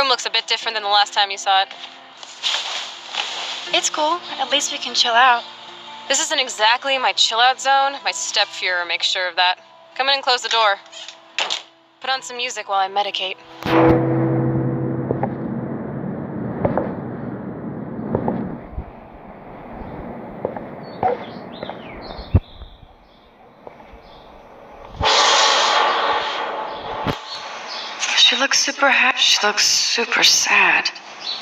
looks a bit different than the last time you saw it. It's cool. At least we can chill out. This isn't exactly my chill-out zone. My step-fuhrer makes sure of that. Come in and close the door. Put on some music while I medicate. She looks super happy. She looks super sad.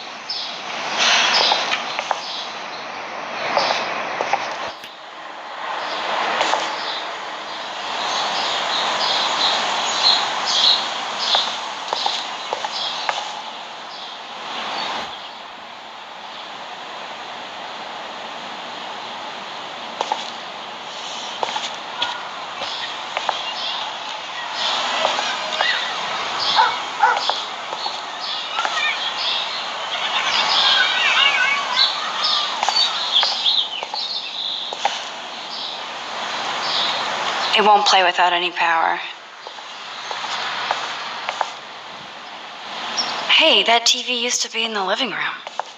It won't play without any power. Hey, that TV used to be in the living room.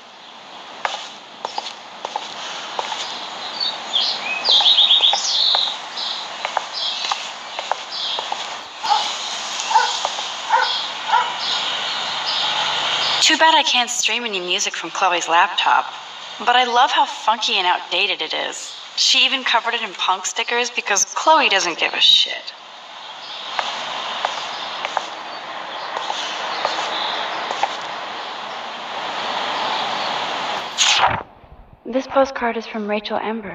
Too bad I can't stream any music from Chloe's laptop, but I love how funky and outdated it is. She even covered it in punk stickers because Chloe doesn't give a shit. This postcard is from Rachel Amber.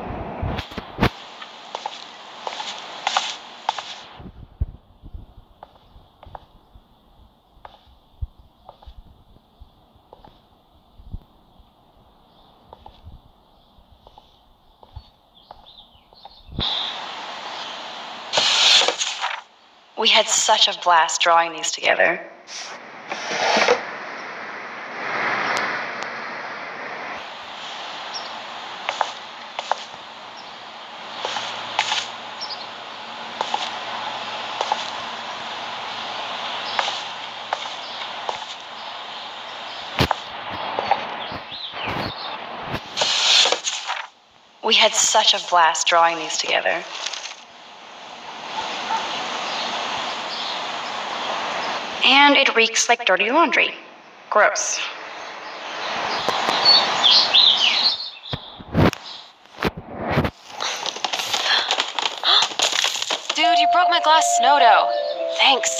We had such a blast drawing these together. We had such a blast drawing these together. And it reeks like dirty laundry. Gross. Dude, you broke my glass snow dough. Thanks.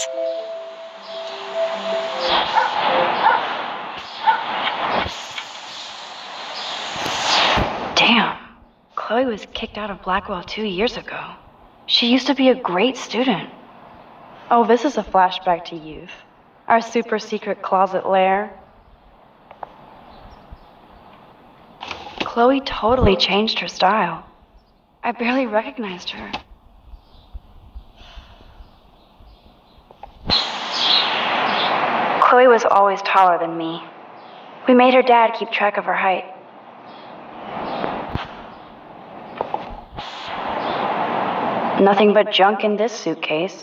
Damn. Chloe was kicked out of Blackwell 2 years ago. She used to be a great student. Oh, this is a flashback to youth. Our super secret closet lair. Chloe totally changed her style. I barely recognized her. Chloe was always taller than me. We made her dad keep track of her height. Nothing but junk in this suitcase.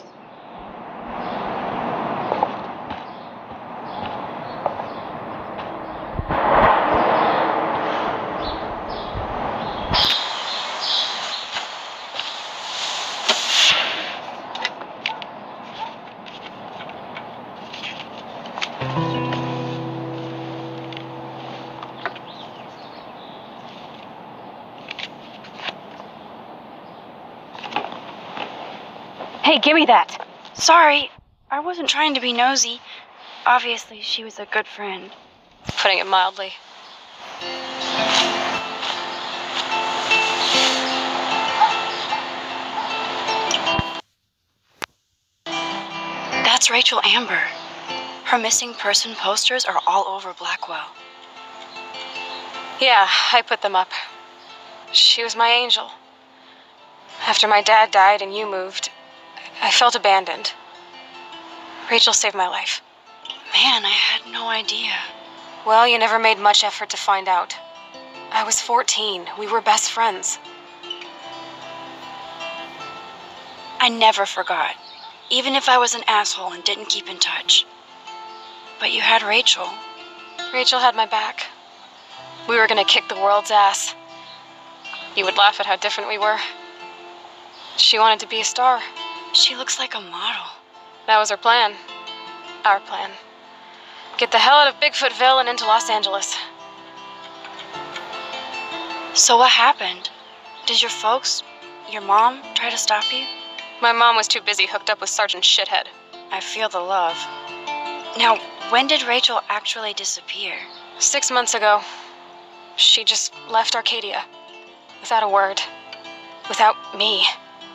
Hey, give me that. Sorry, I wasn't trying to be nosy. Obviously, she was a good friend. Putting it mildly. That's Rachel Amber. Her missing person posters are all over Blackwell. Yeah, I put them up. She was my angel. After my dad died and you moved, I felt abandoned. Rachel saved my life. Man, I had no idea. Well, you never made much effort to find out. I was 14. We were best friends. I never forgot, even if I was an asshole and didn't keep in touch. But you had Rachel. Rachel had my back. We were gonna kick the world's ass. You would laugh at how different we were. She wanted to be a star. She looks like a model. That was her plan. Our plan. Get the hell out of Bigfootville and into Los Angeles. So what happened? Did your folks, your mom, try to stop you? My mom was too busy hooked up with Sergeant Shithead. I feel the love. Now, when did Rachel actually disappear? 6 months ago. She just left Arcadia. Without a word. Without me.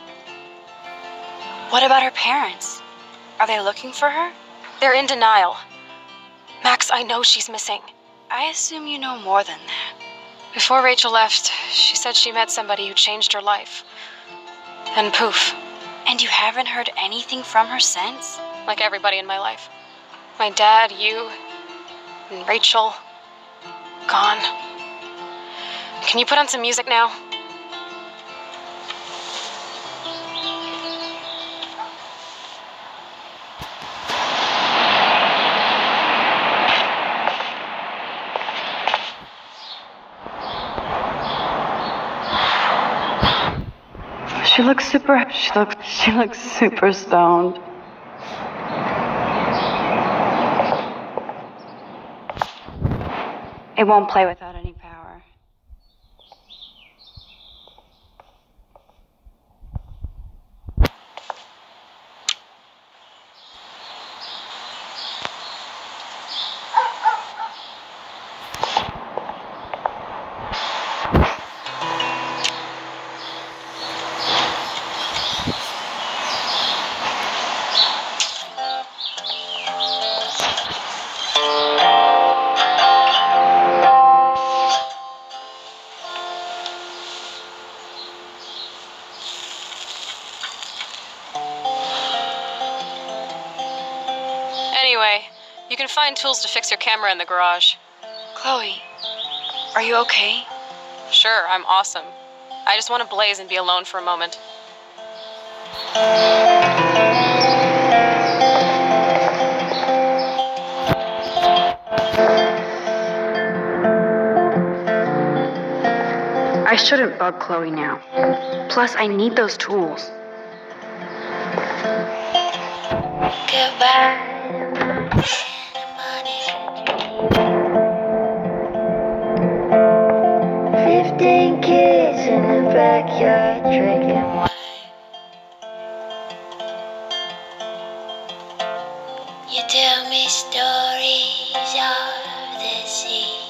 What about her parents? Are they looking for her? They're in denial. Max, I know she's missing. I assume you know more than that. Before Rachel left, she said she met somebody who changed her life. Then poof. And you haven't heard anything from her since? Like everybody in my life. My dad, you, and Rachel. Gone. Can you put on some music now? She looks super stoned. It won't play without any power. Anyway, you can find tools to fix your camera in the garage. Chloe, are you okay? Sure, I'm awesome. I just want to blaze and be alone for a moment. I shouldn't bug Chloe now. Plus, I need those tools. Goodbye. 15 kids in the backyard drinking wine. You tell me stories of the sea.